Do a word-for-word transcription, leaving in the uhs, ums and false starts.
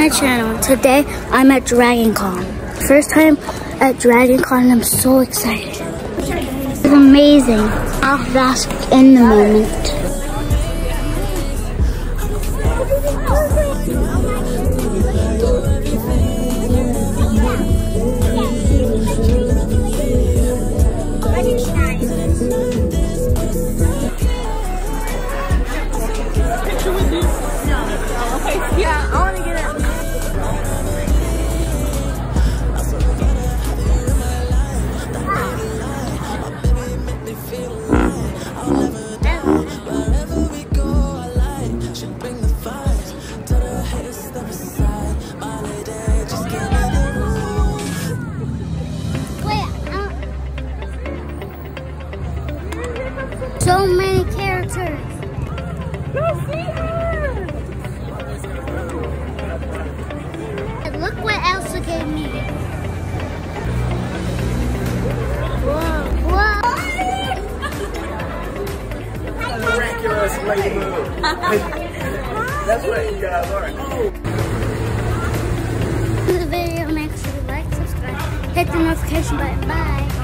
my channel. Today I'm at DragonCon. First time at DragonCon and I'm so excited. It's amazing. I'll bask in the moment. Yeah, I want to get it. So many characters. Go see her. Look what Elsa gave me. Whoa. Whoa. Miraculous lady move. That's what you guys are. The video, make sure you like, subscribe, hit the notification button. Bye.